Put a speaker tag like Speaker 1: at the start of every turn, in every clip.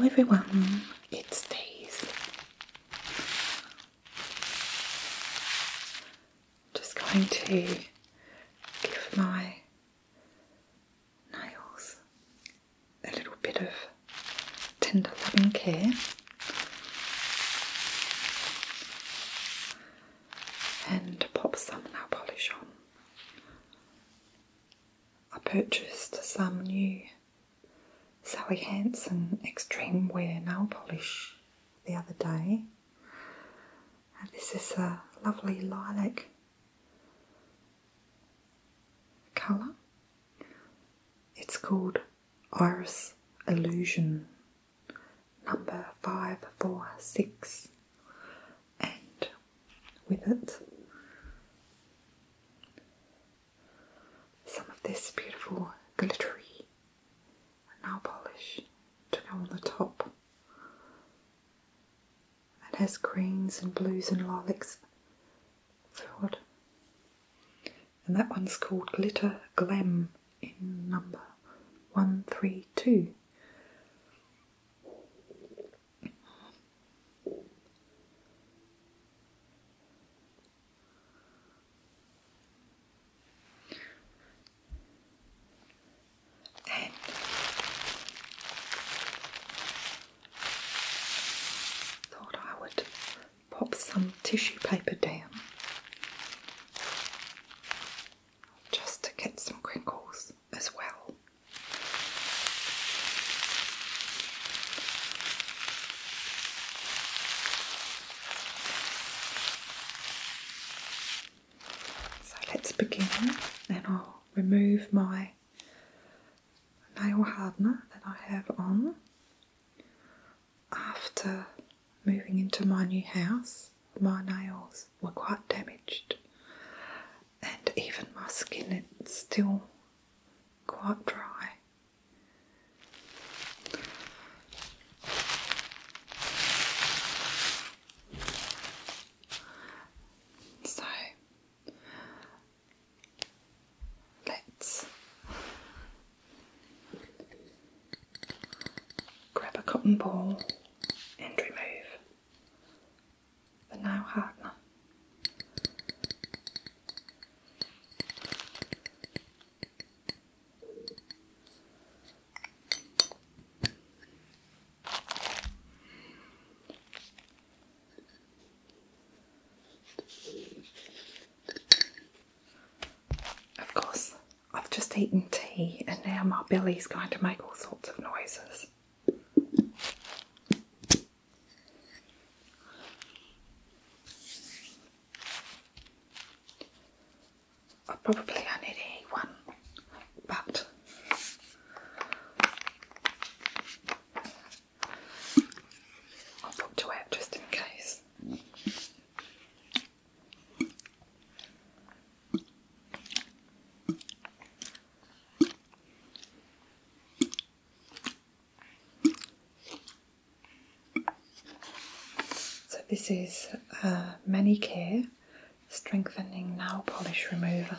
Speaker 1: Hello everyone, it's Days. Just going to give my nails a little bit of tender loving care and pop some nail polish on. I purchased some new Sally Hansen Extreme Wear nail polish the other day, and this is a lovely lilac colour. It's called Iris Illusion number 546, and with it some of this beautiful glittery nail polish to go on the top. It has greens and blues and lilacs throughout, and that one's called Glitter Glam in number 132. Pop some tissue paper down just to get some crinkles as well. So let's begin, and I'll remove my nail hardener that I have on. After moving into my new house, my nails were quite damaged, and even my skin, it's still quite dry. So let's grab a cotton ball and remove the nail hardener. Of course, I've just eaten tea and now my belly's going to make all sorts of noises. I probably only need one, but I'll put two out just in case. So this is Manicure Strengthening Nail Polish Remover.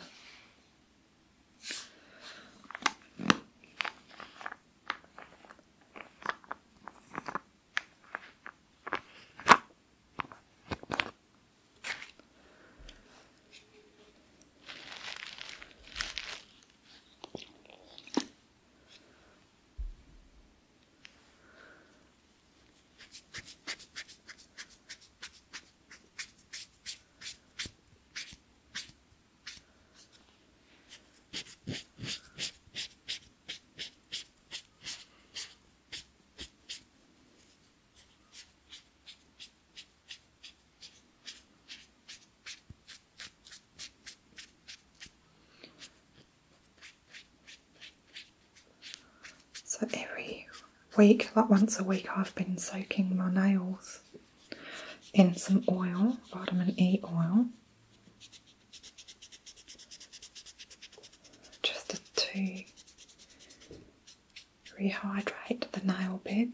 Speaker 1: So every week, like once a week, I've been soaking my nails in some oil, vitamin E oil, just to rehydrate the nail bed.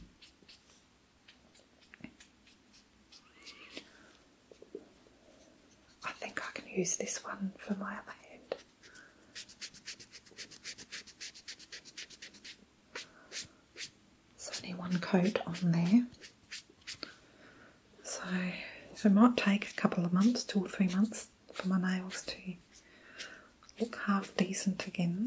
Speaker 1: I think I can use this one for my other hand. It's only one coat. coat on there. So it might take a couple of months, 2 or 3 months, for my nails to look half decent again.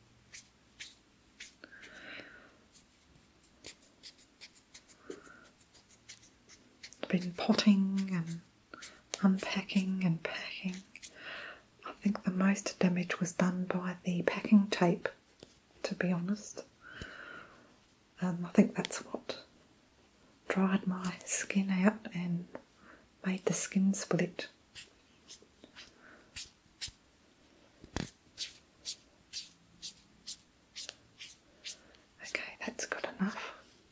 Speaker 1: I've been potting and unpacking and packing. I think the most damage was done by the packing tape, to be honest. I think that's what dried my skin out and made the skin split. Okay, that's good enough.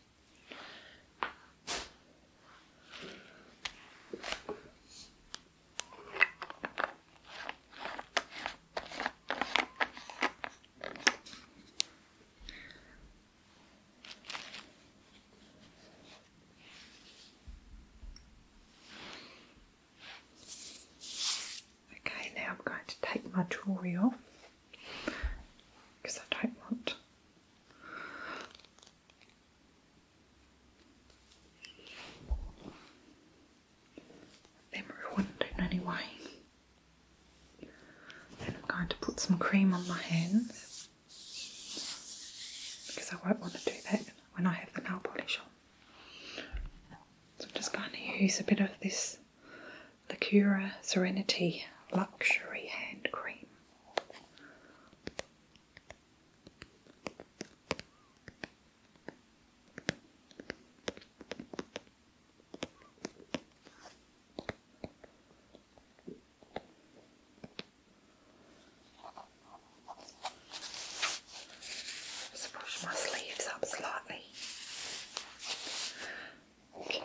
Speaker 1: Now I'm going to take my jewellery off because I don't want them ruined in any way. And I'm going to put some cream on my hands because I won't want to do that when I have the nail polish on. So I'm just going to use a bit of this Manicure Serenity Luxury Hand Cream. Just push my sleeves up slightly. Okay.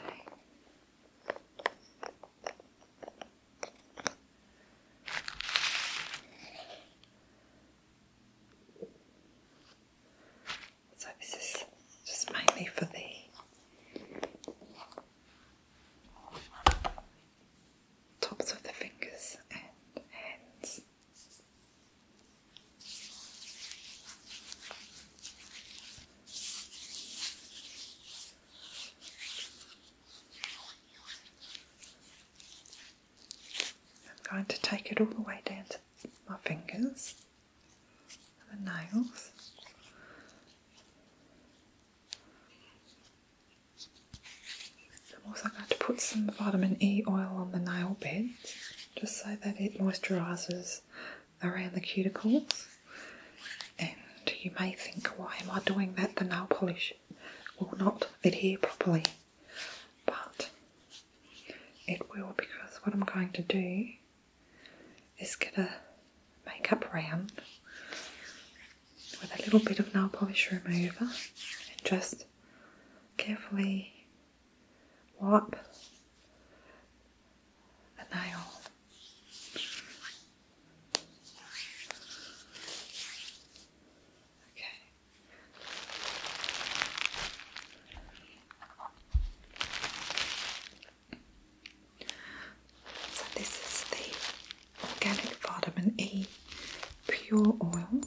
Speaker 1: So this is just mainly for the tops of the fingers and hands. I'm going to take it all the way down to my fingers and the nails. I'm also going to put some vitamin E oil on the nail beds just so that it moisturises around the cuticles. And you may think, why am I doing that? The nail polish will not adhere properly. But it will, because what I'm going to do is get a makeup round with a little bit of nail polish remover and just carefully wipe the nail. Okay. So this is the organic vitamin E pure oil.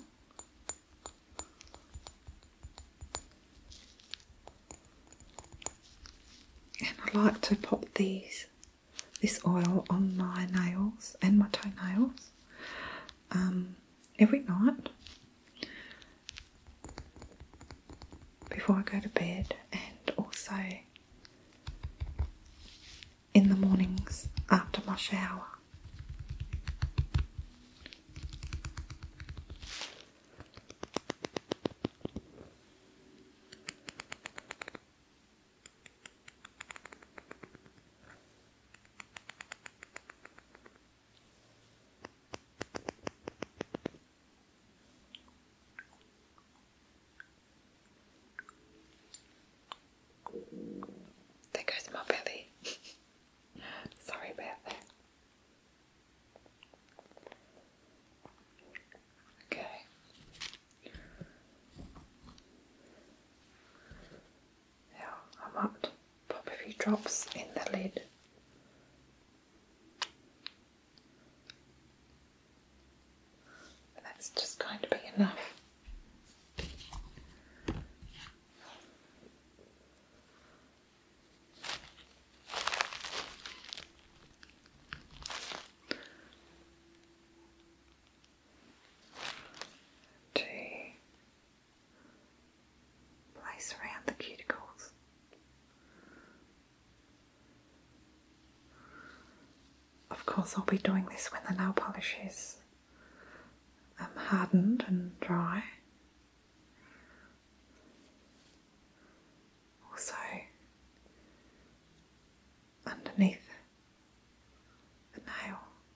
Speaker 1: And I like to pop this oil on my nails and my toenails every night before I go to bed, and also in the mornings after my shower. There goes my belly. Sorry about that. Okay. Now I might pop a few drops in the lid. That's just going to be enough. course I'll be doing this when the nail polish is hardened and dry. Also underneath the nail.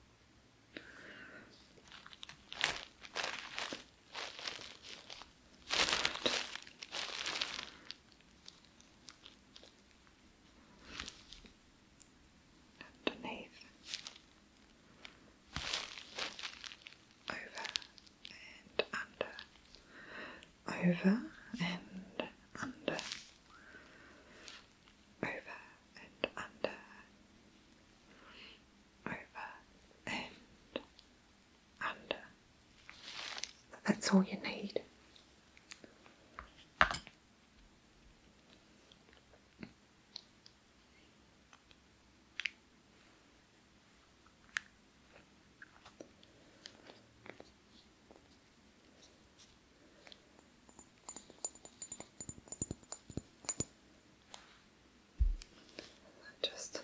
Speaker 1: Underneath, over and under, over and under, over and under, over and under. That's all you need. Just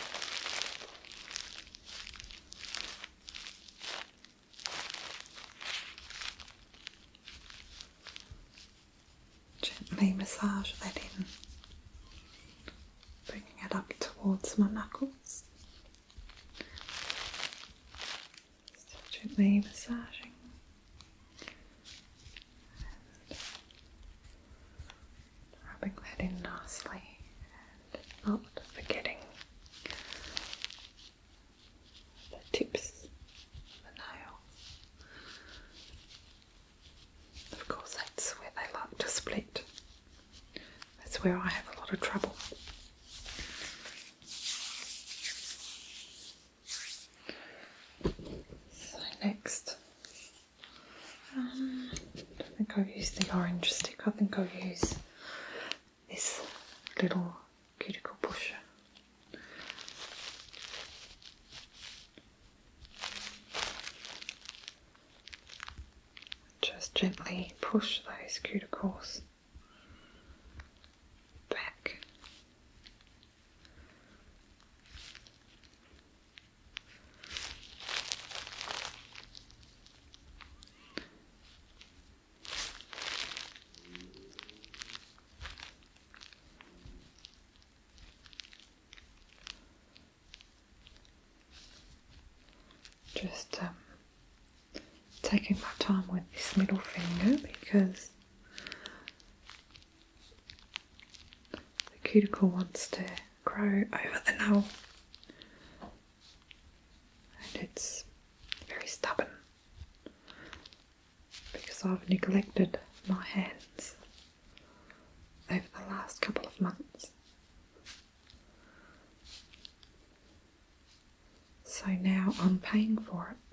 Speaker 1: gently massage that in, bringing it up towards my knuckles. Just gently massaging and rubbing that in nicely and not forgetting the tips of the nail. Of course, that's where they like to split. That's where I have a lot of trouble. So next, I don't think I'll use the orange stick. I think I'll use this little cuticle pusher. Just gently push those cuticles back. Just taking my time with this middle finger because the cuticle wants to grow over the nail and it's very stubborn because I've neglected my hands over the last couple of months. So now I'm paying for it.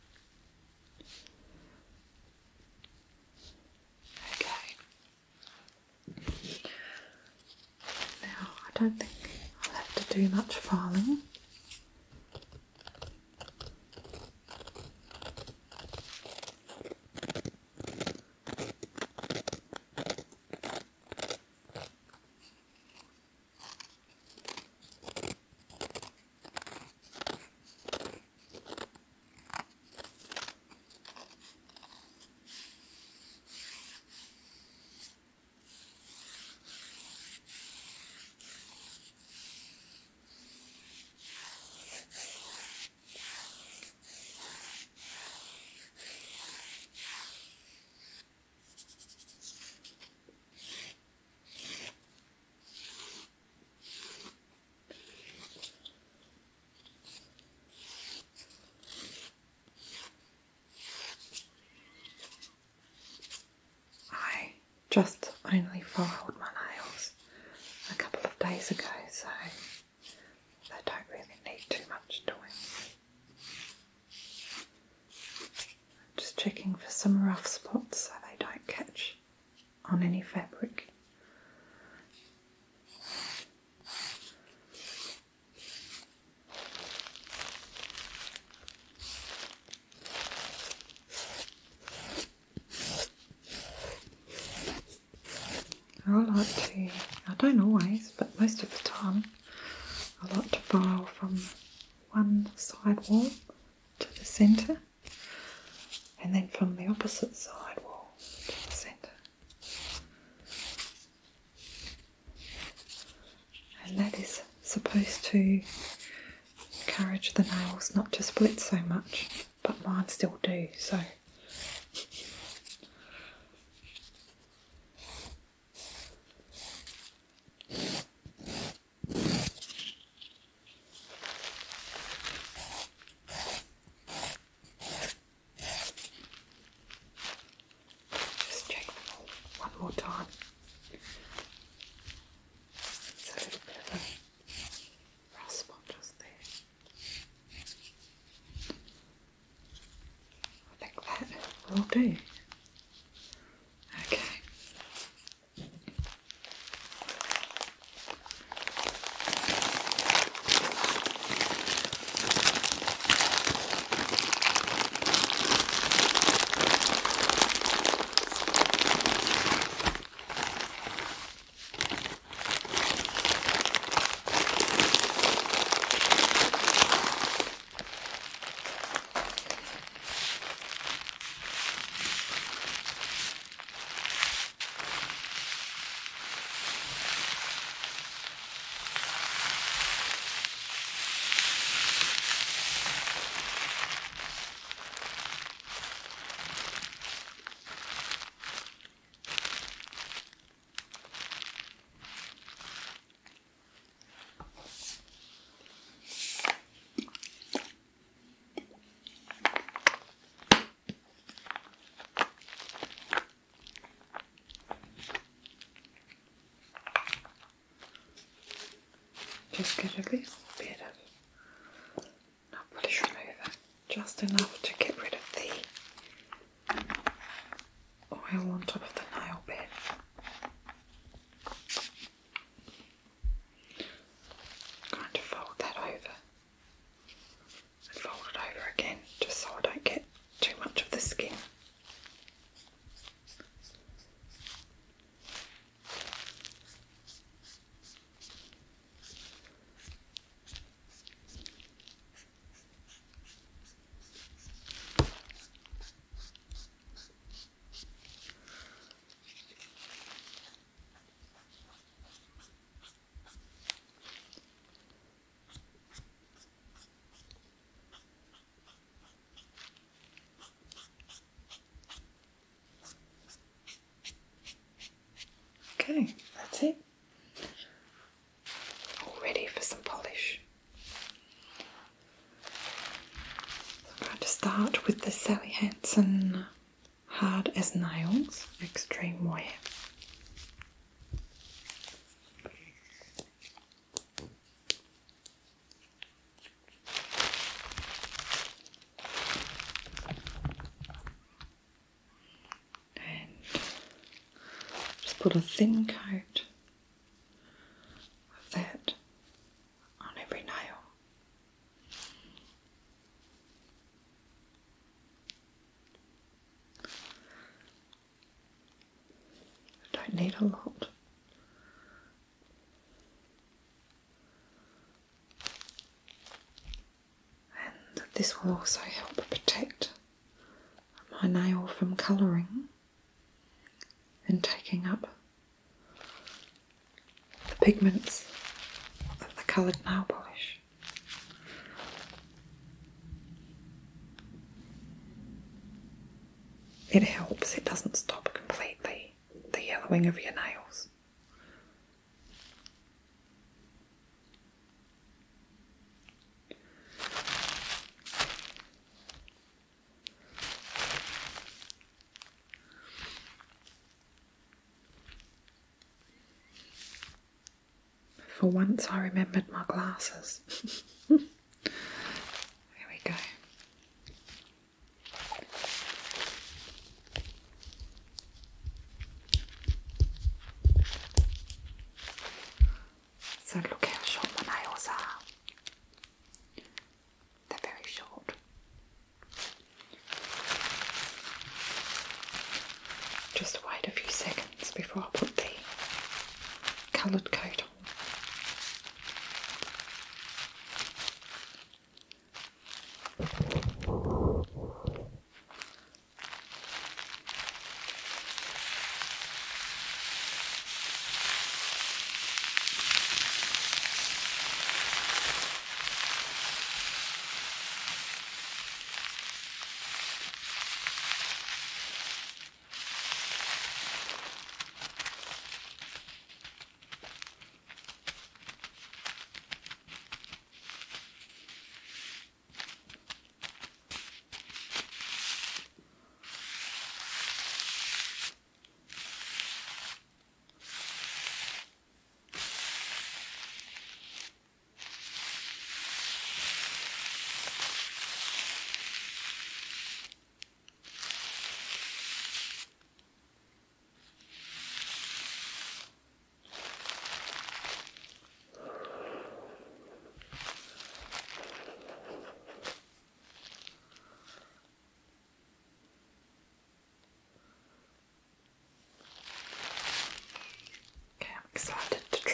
Speaker 1: Okay. Now I don't think I'll have to do much filing. Just only filed my nails a couple of days ago, so they don't really need too much doing. Just checking for some rough spots so they don't catch on any fabric. I don't always, but most of the time, I like to file from one side wall to the centre, and then from the opposite side wall to the centre. And that is supposed to encourage the nails not to split so much, but mine still do, so just check them all one more time. There's a little bit of a rough spot just there. I think that will do. Okay. Just get a little bit of nail polish remover, just enough to get rid of the oil on top of the nail bed. I'm going to fold that over and fold it over again, just so I don't get too much of the skin. Okay, that's it. All ready for some polish. I'm going to start with the Sally Hansen Hard as Nails Extreme Wear. Put a thin coat of that on every nail. I don't need a lot. And this will also help protect my nail from colouring and taking up the pigments of the coloured nail polish. It helps, it doesn't stop completely the yellowing of your nails. For once I remembered my glasses. There we go. So look how short my nails are. They're very short. Just wait a few seconds before I put the coloured coat on.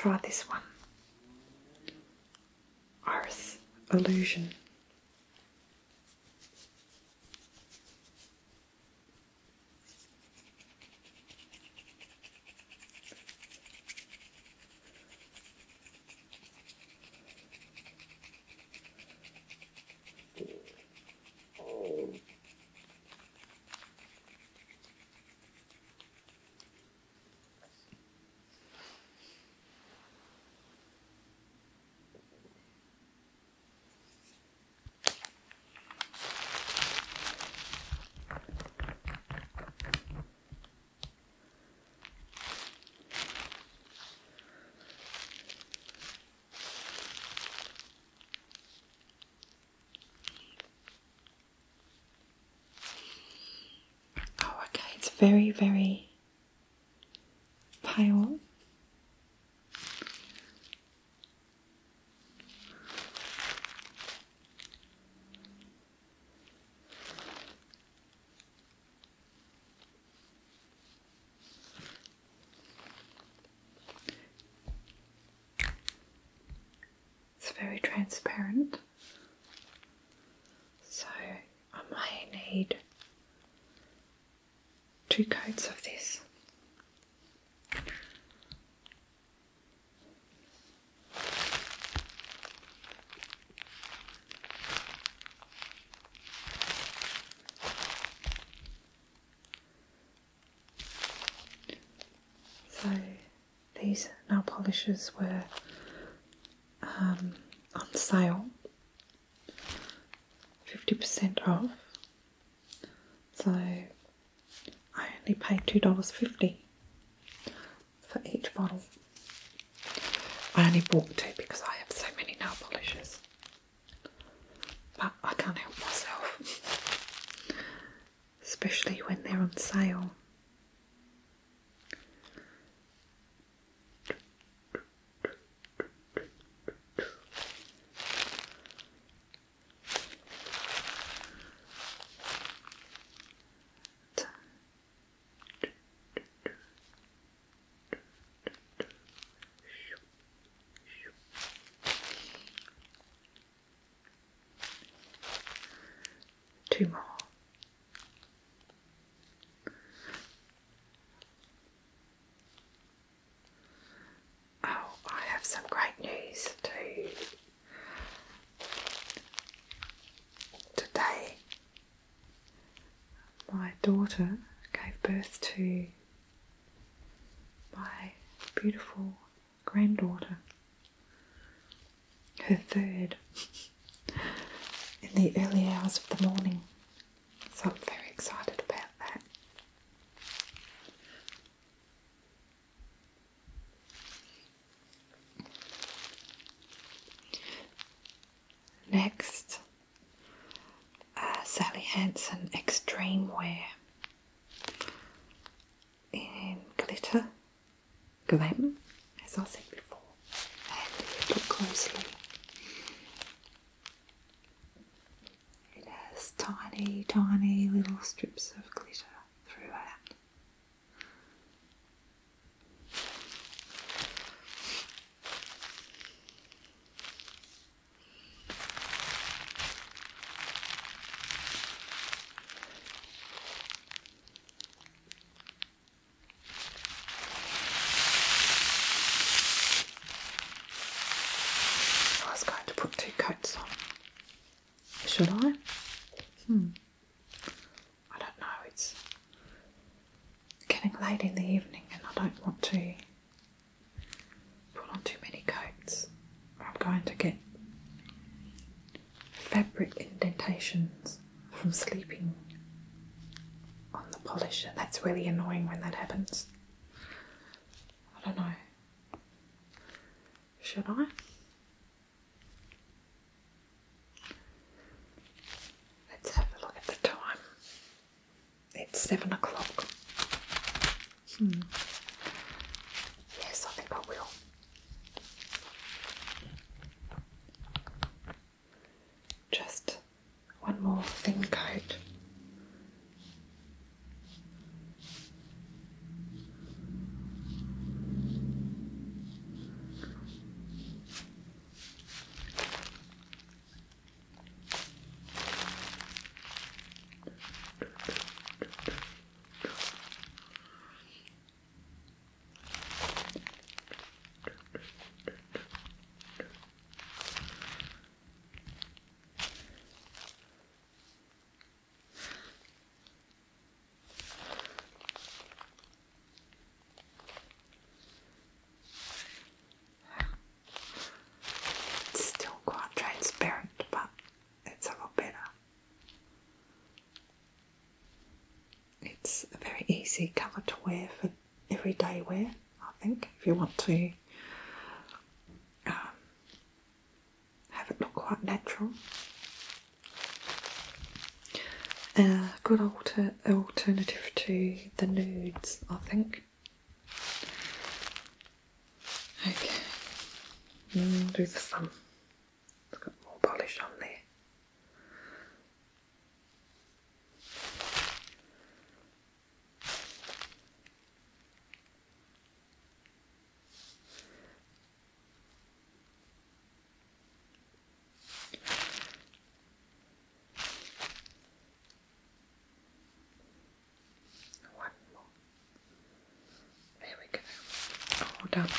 Speaker 1: try this one. Iris Illusion. Very, very pale. It's very transparent, so I may need 2 coats of this. So these nail polishes were on sale, 50% off, so I only paid $2.50 for each bottle. I only bought 2 because I have so many nail polishes, but I can't help myself, especially when they're on sale. Two more. Oh, I have some great news too. Today, my daughter gave birth to my beautiful granddaughter, her third, in the early hours of the morning, so I'm very excited about that. Next, Sally Hansen Extreme Wear in glitter, glam, as I said before, and if you look closely, it has tiny, tiny little strips of glitter throughout. I was going to put 2 coats on. Should I? I don't know, it's getting late in the evening and I don't want to put on too many coats. I'm going to get fabric indentations from sleeping on the polish, and that's really annoying when that happens. I don't know. Should I? Let's have a look at the time. It's 7 o'clock. Yes, I think I will. Just one more thin coat. easy colour to wear for everyday wear, I think, if you want to have it look quite natural. A good alternative to the nudes, I think. Okay, do the thumb. It's got more polish on there. One more. There we go. All done.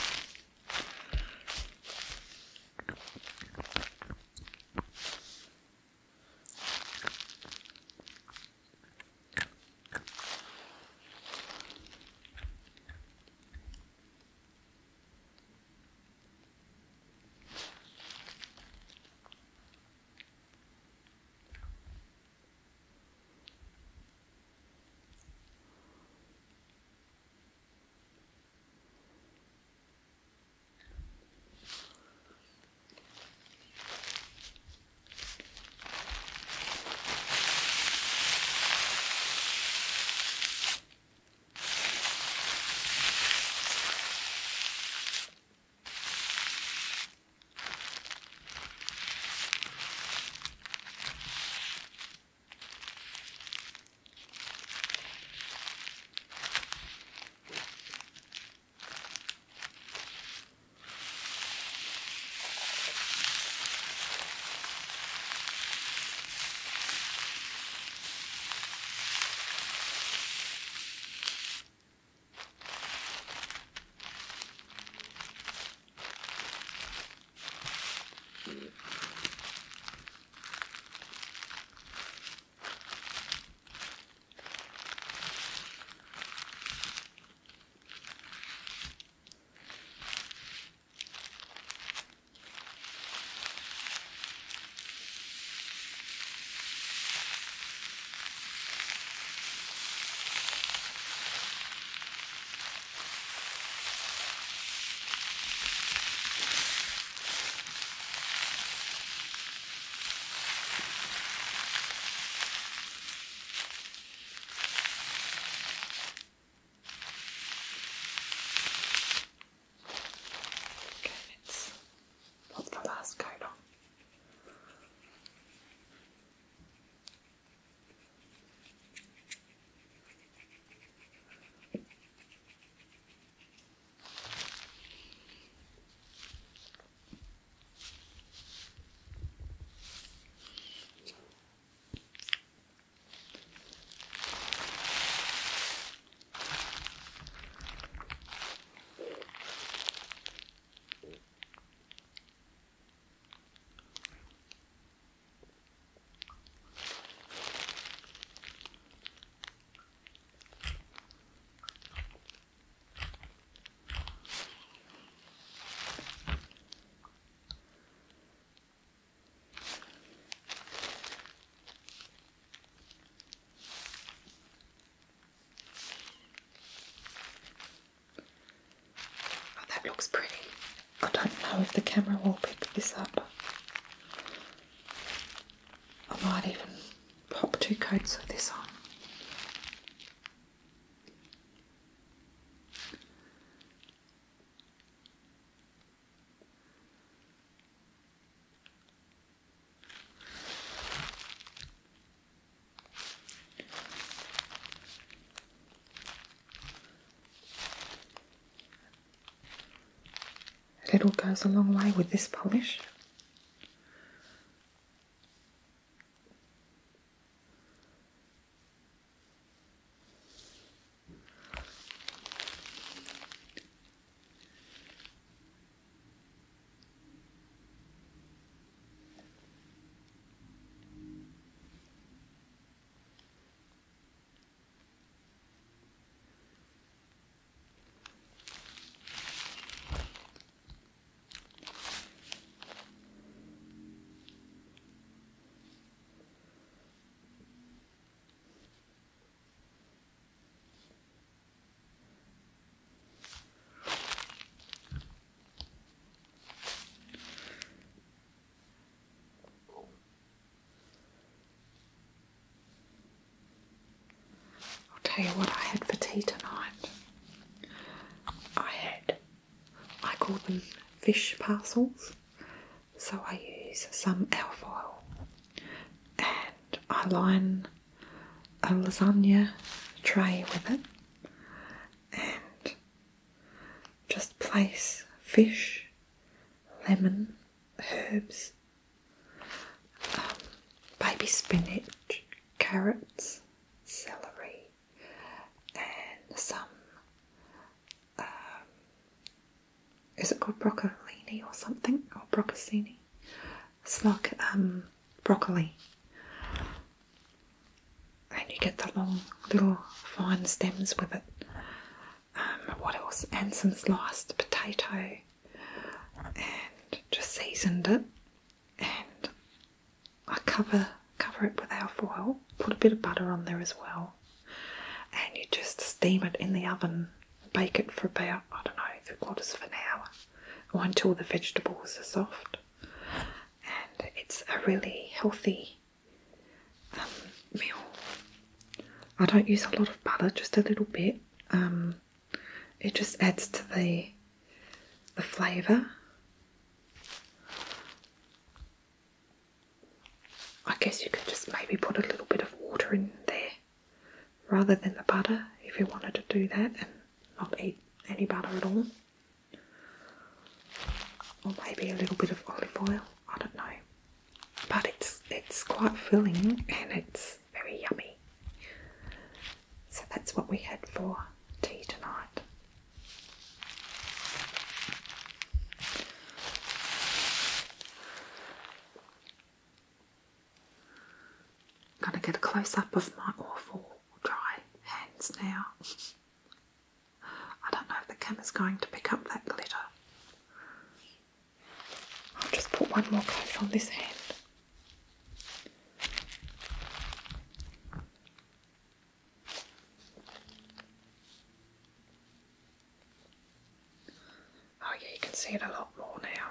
Speaker 1: Looks pretty. I don't know if the camera will pick this up. I might even pop 2 coats of this on. Little goes a long way with this polish. tell you what I had for tea tonight. I call them fish parcels. So I use some alfoil and I line a lasagna tray with it and just place fish, lemon, herbs, baby spinach, carrots, celery, and some, is it called broccolini or something? Or brocconcini? It's like broccoli. And you get the long little fine stems with it. What else? And some sliced potato. And just seasoned it. And I cover it with alfoil. Put a bit of butter on there as well. And you just steam it in the oven. Bake it for about, I don't know, 3/4 of an hour. Or until the vegetables are soft. And it's a really healthy meal. I don't use a lot of butter, just a little bit. It just adds to the flavour. I guess you could just maybe put a little bit of water in there rather than the butter if you wanted to do that and not eat any butter at all. Or maybe a little bit of olive oil, I don't know. But it's quite filling and it's very yummy. So that's what we had for tea tonight. I'm going to get a close-up of my awful dry hands now. I don't know if the camera's going to pick up that glitter. I'll just put one more coat on this hand. Oh yeah, you can see it a lot more now.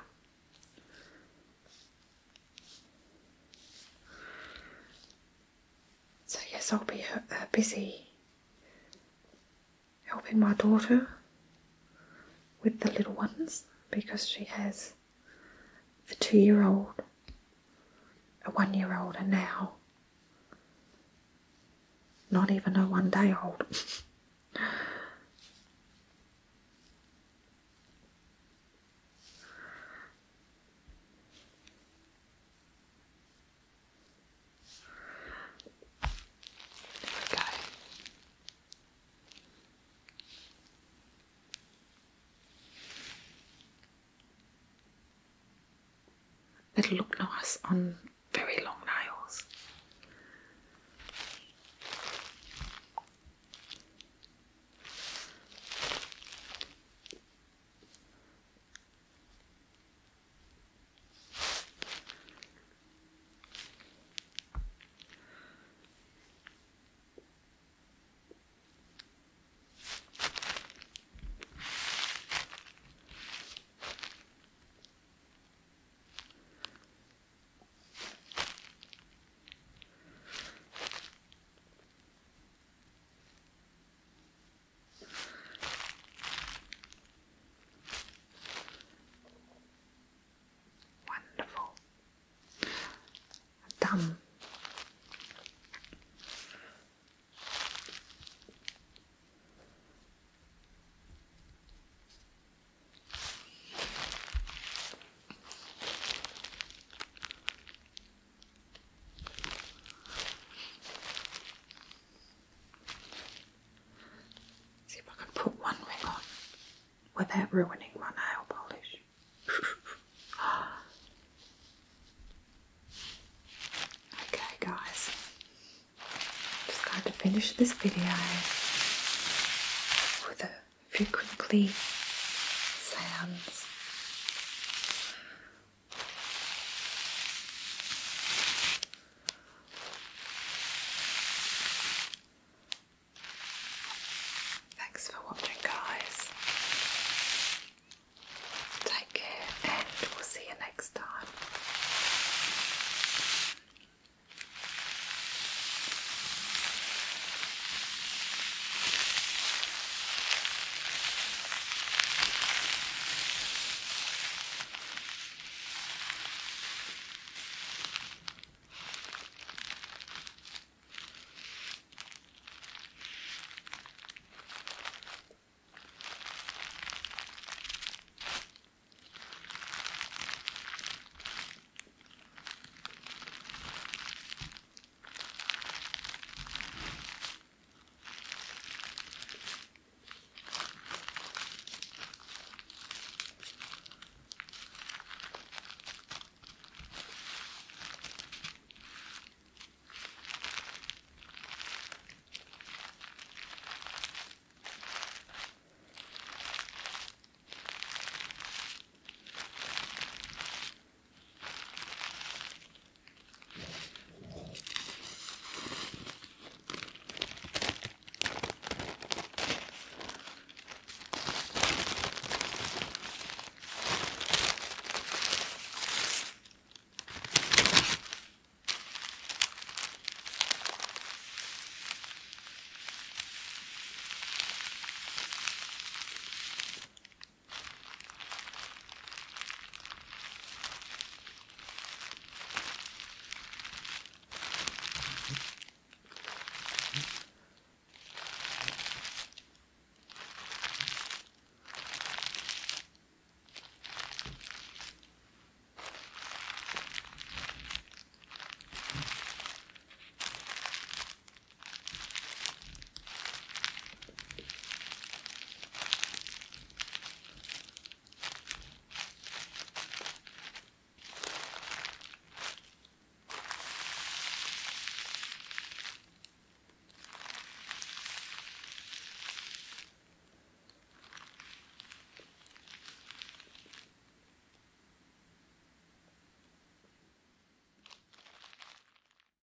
Speaker 1: So yes, I'll be busy helping my daughter with the little ones because she has a 2-year-old, a 1-year-old, and now not even a 1-day-old. It'll look nice on very long nails. Done. See if I can put one ring on without ruining my nail polish. Okay guys, just going to finish this video with a few crinkly